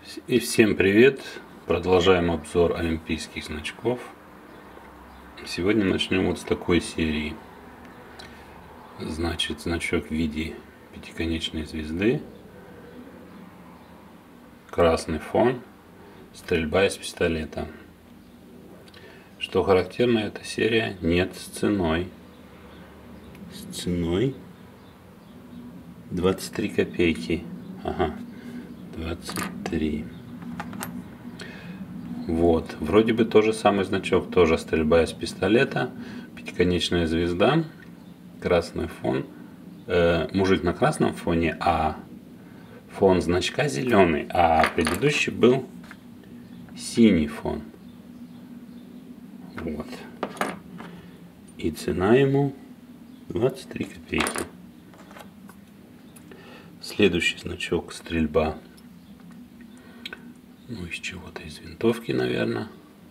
И всем привет! Продолжаем обзор олимпийских значков. Сегодня начнем вот с такой серии. Значит, значок в виде пятиконечной звезды, красный фон, стрельба из пистолета. Что характерно, эта серия нет с ценой. С ценой 23 копейки. Ага, 23. Вот, вроде бы тот же самый значок, тоже стрельба из пистолета, пятиконечная звезда, красный фон, мужик на красном фоне, а фон значка зеленый, а предыдущий был синий фон. Вот. И цена ему 23 копейки. Следующий значок стрельба. Ну, из чего-то, из винтовки, наверное.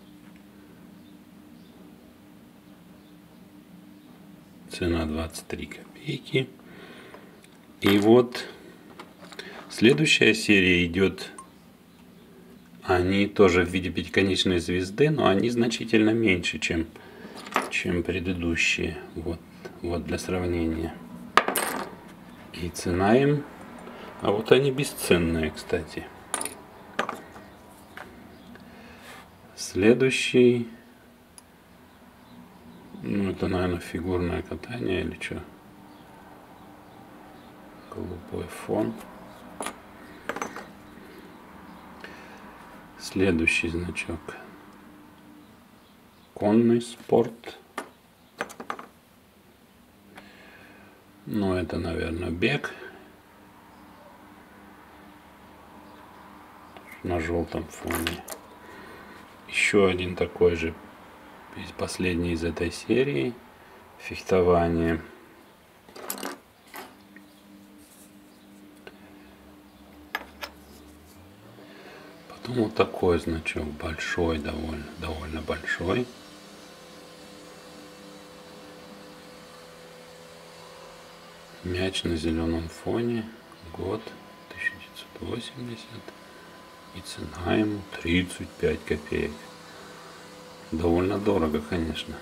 Цена 23 копейки. И вот следующая серия идет. Они тоже в виде пятиконечной звезды, но они значительно меньше, чем предыдущие. Вот для сравнения. И цена им. А вот они бесценные, кстати. Следующий, ну это, наверное, фигурное катание или что? Голубой фон. Следующий значок. Конный спорт. Ну это, наверное, бег. На желтом фоне. Еще один такой же, последний из этой серии, фехтование. Потом вот такой значок, большой, довольно большой. Мяч на зеленом фоне, год 1980. И цена ему 35 копеек. Довольно дорого, конечно.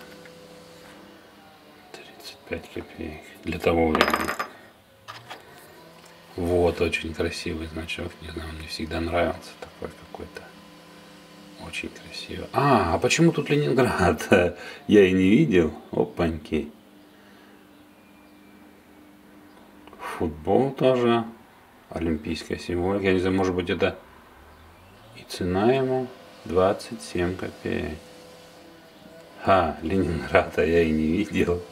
35 копеек. Для того времени. Вот, очень красивый значок. Не знаю, мне всегда нравился такой какой-то. Очень красивый. А почему тут Ленинград? Я и не видел. Опаньки. Футбол тоже. Олимпийская символика. Я не знаю, может быть это... И цена ему 27 копеек. Ленинграда я и не видел.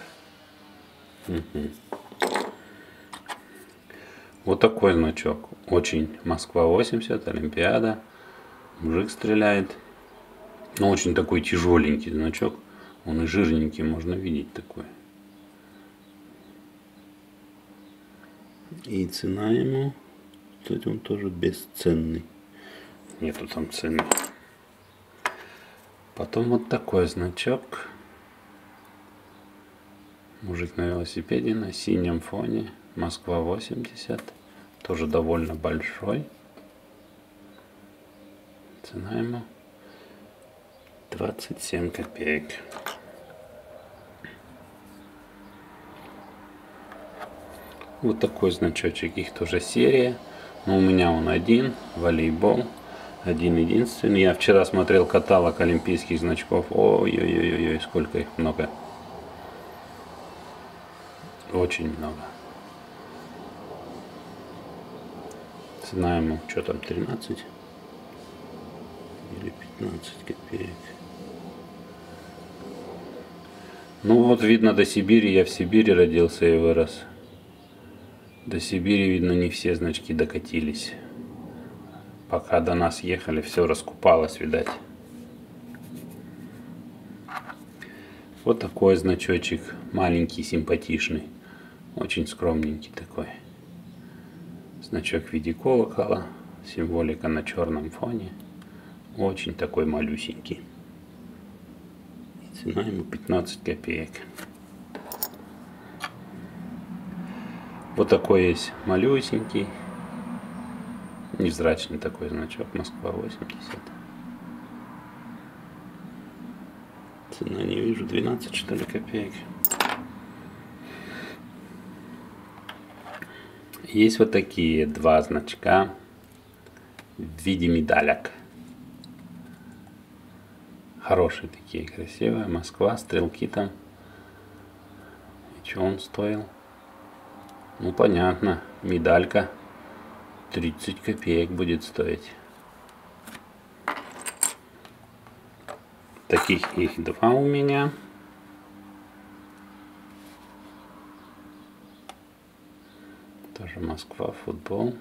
Вот такой значок. Очень Москва 80, Олимпиада. Мужик стреляет. Но очень такой тяжеленький значок. Он и жирненький, можно видеть такой. И цена ему, кстати, он тоже бесценный. Нету там цены. Потом вот такой значок. Мужик на велосипеде на синем фоне. Москва 80. Тоже довольно большой. Цена ему 27 копеек. Вот такой значочек. Их тоже серия. Но у меня он один. Волейбол. Один единственный. Я вчера смотрел каталог олимпийских значков. Ой-ой-ой, сколько их много. Очень много. Цена ему, что там, 13 или 15 копеек. Ну вот видно до Сибири. Я в Сибири родился и вырос. До Сибири, видно, не все значки докатились. Пока до нас ехали, все раскупалось, видать. Вот такой значочек, маленький, симпатичный. Очень скромненький такой. Значок в виде колокола, символика на черном фоне. Очень такой малюсенький. И цена ему 15 копеек. Вот такой есть малюсенький. Невзрачный такой значок, Москва 80. Цена не вижу, 12 что ли копеек. Есть вот такие два значка в виде медалек. Хорошие такие, красивые. Москва, стрелки там. И что он стоил? Ну понятно, медалька 30 копеек будет стоить. Таких их два у меня. Тоже Москва, футбол.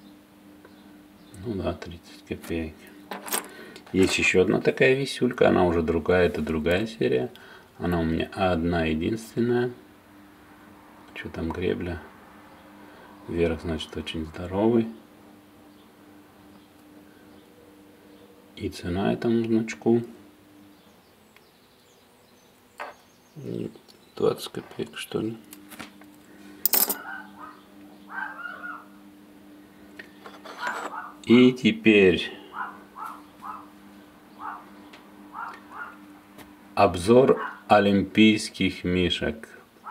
Ну да, 30 копеек. Есть еще одна такая висюлька, она уже другая, это другая серия. Она у меня одна единственная. Что там гребля? Вверх, значит, очень здоровый. И цена этому значку 20 копеек, что ли. И теперь обзор олимпийских мишек.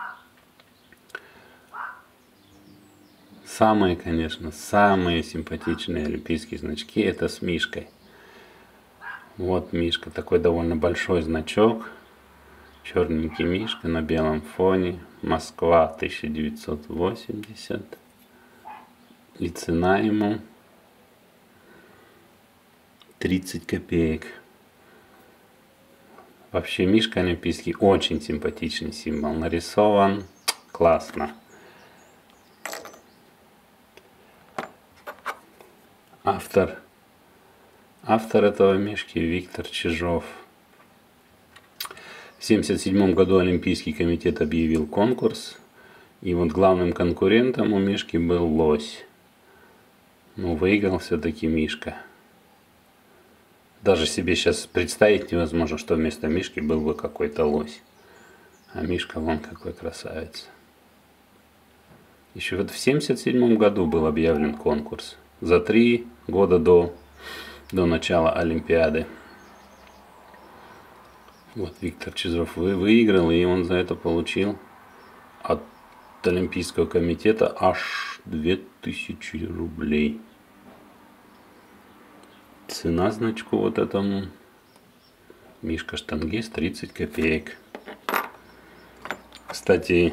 Самые, конечно, самые симпатичные олимпийские значки — это с мишкой. Вот мишка, такой довольно большой значок. Черненький мишка на белом фоне. Москва 1980. И цена ему 30 копеек. Вообще мишка олимпийский очень симпатичный символ. Нарисован классно. Автор этого мишки Виктор Чижов. В 1977 году Олимпийский комитет объявил конкурс. И вот главным конкурентом у мишки был лось. Ну, выиграл все-таки мишка. Даже себе сейчас представить невозможно, что вместо мишки был бы какой-то лось. А мишка вон какой красавец. Еще вот в 1977 году был объявлен конкурс. За 3 года до начала Олимпиады. Вот Виктор Чижов выиграл, и он за это получил от Олимпийского комитета аж 2000 рублей. Цена значку вот этому мишка штангист 30 копеек. Кстати,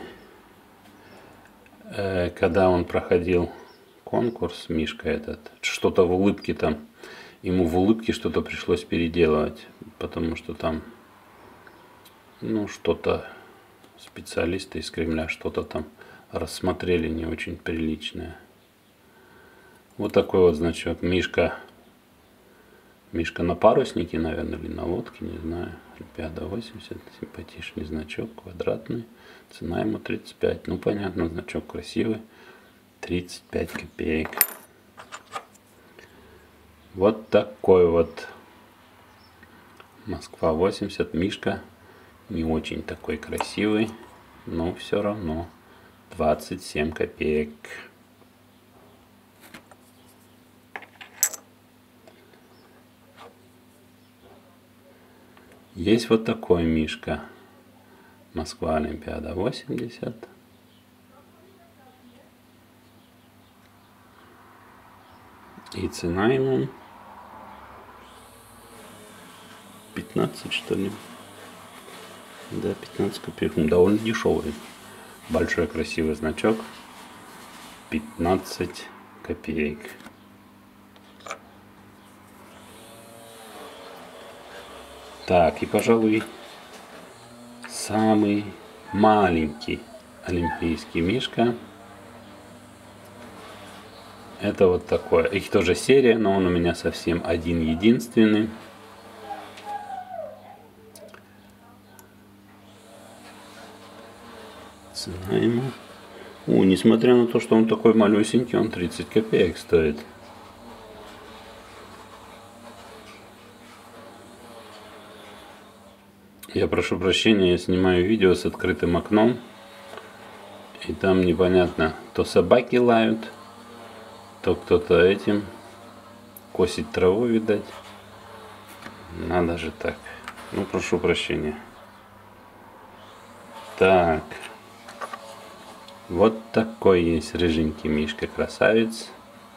когда он проходил конкурс, мишка этот, что-то в улыбке там, ему в улыбке что-то пришлось переделывать, потому что там, ну, что-то специалисты из Кремля что-то там рассмотрели не очень приличное. Вот такой вот значок. Мишка на паруснике, наверное, или на лодке, не знаю. Олимпиада 80, симпатичный значок, квадратный. Цена ему 35. Ну, понятно, значок красивый. 35 копеек. Вот такой вот Москва 80. Мишка не очень такой красивый, но все равно 27 копеек. Есть вот такой мишка. Москва Олимпиада 80. И цена ему 15, что ли. Да, 15 копеек. Ну, довольно дешевый. Большой красивый значок. 15 копеек. Так, и, пожалуй, самый маленький олимпийский мишка. Это вот такое. Их тоже серия, но он у меня совсем один единственный. Цена ему. Несмотря на то, что он такой малюсенький, он 30 копеек стоит. Я прошу прощения, я снимаю видео с открытым окном. И там непонятно, то собаки лают, то кто-то этим косить траву, видать. Надо же так. Ну, прошу прощения. Так. Вот такой есть рыженький мишка, красавец.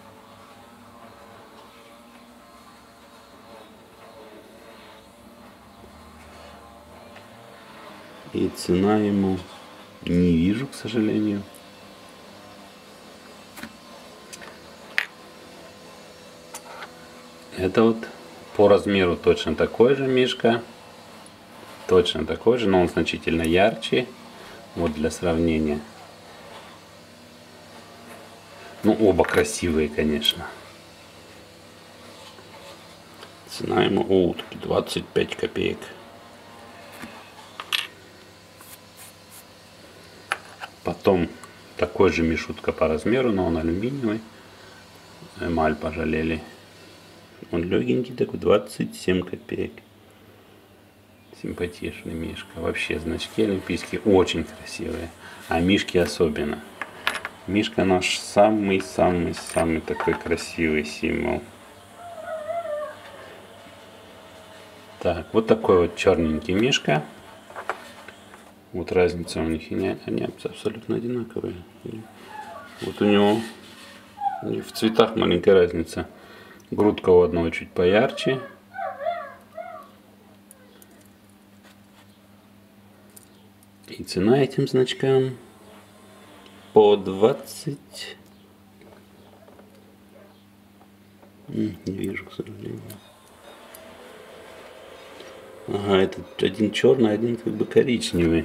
И цена ему не вижу, к сожалению. Это вот по размеру точно такой же мишка. Точно такой же, но он значительно ярче. Вот для сравнения. Ну, оба красивые, конечно. Цена ему, о, 25 копеек. Потом такой же мишутка по размеру, но он алюминиевый. Эмаль пожалели. Он легенький такой, 27 копеек. Симпатичный мишка. Вообще значки олимпийские очень красивые. А мишки особенно. Мишка наш самый такой красивый символ. Так, вот такой вот черненький мишка. Вот разница у них, они абсолютно одинаковые. Вот у него в цветах маленькая разница. Грудка у одного чуть поярче. И цена этим значкам по 20. Не вижу, к сожалению. Ага, этот один черный, один как бы коричневый.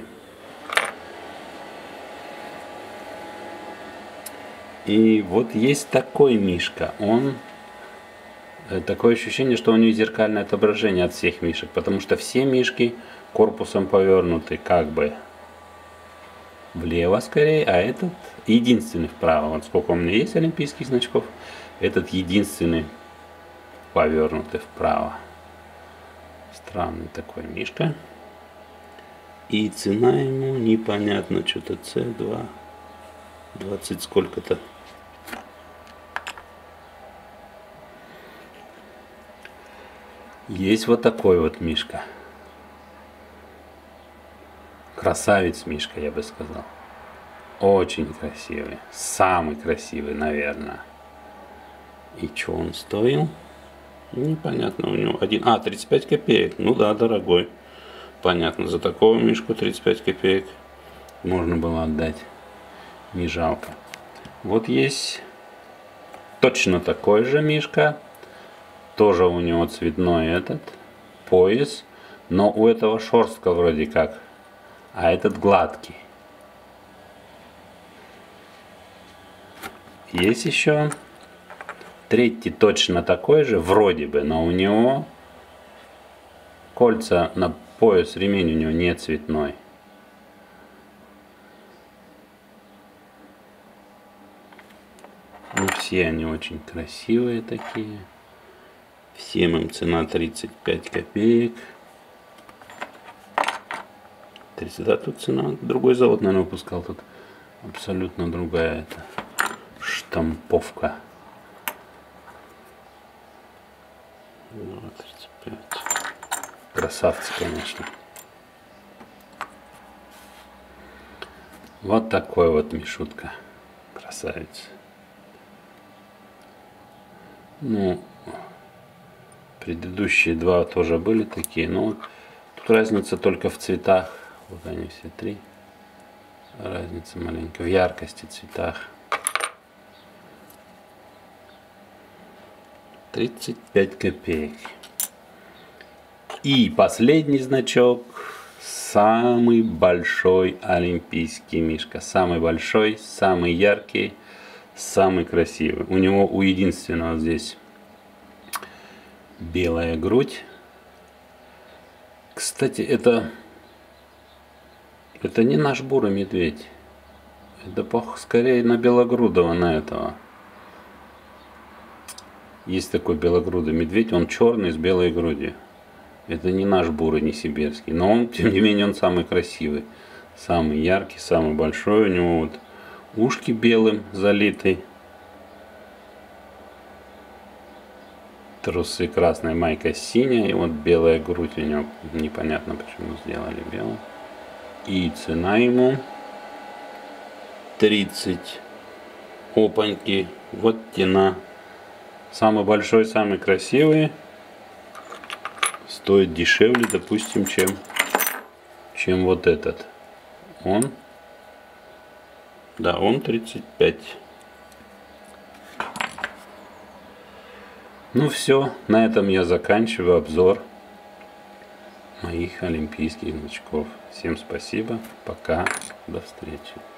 И вот есть такой мишка. Он такое ощущение, что у него зеркальное отображение от всех мишек, потому что все мишки корпусом повернуты как бы влево скорее, а этот единственный вправо. Вот сколько у меня есть олимпийских значков, этот единственный повернутый вправо. Странный такой мишка. И цена ему непонятно, что-то C2, 20 сколько-то. Есть вот такой вот мишка. Красавец мишка, я бы сказал. Очень красивый. Самый красивый, наверное. И что он стоил? Непонятно, у него 35 копеек. Ну да, дорогой. Понятно, за такого мишку 35 копеек можно было отдать. Не жалко. Вот есть точно такой же мишка. Тоже у него цветной этот пояс. Но у этого шерстка вроде как. А этот гладкий. Есть еще третий точно такой же, вроде бы, но у него кольца на пояс, ремень у него не цветной. Ну, все они очень красивые такие. Всем им цена 35 копеек. 30, да, тут цена. Другой завод, наверное, выпускал. Тут абсолютно другая эта штамповка. 35. Красавцы, конечно. Вот такой вот мишутка. Красавец. Ну, предыдущие два тоже были такие, но тут разница только в цветах. Вот они все три. Разница маленькая в яркости, цветах. 35 копеек. И последний значок. Самый большой олимпийский мишка. Самый большой, самый яркий, самый красивый. У него у единственного здесь белая грудь. Кстати, это не наш бурый медведь. Это скорее на белогрудого, на этого. Есть такой белогрудый медведь, он черный с белой грудью. Это не наш бурый, не сибирский. Но он, тем не менее, он самый красивый. Самый яркий, самый большой. У него вот ушки белым залиты. Трусы красные, майка синяя. И вот белая грудь у него. Непонятно, почему сделали белую. И цена ему 30. Опаньки. Вот тена. Самый большой, самый красивый. Стоит дешевле, допустим, чем вот этот. Он 35. Ну все, на этом я заканчиваю обзор моих олимпийских значков. Всем спасибо, пока, до встречи.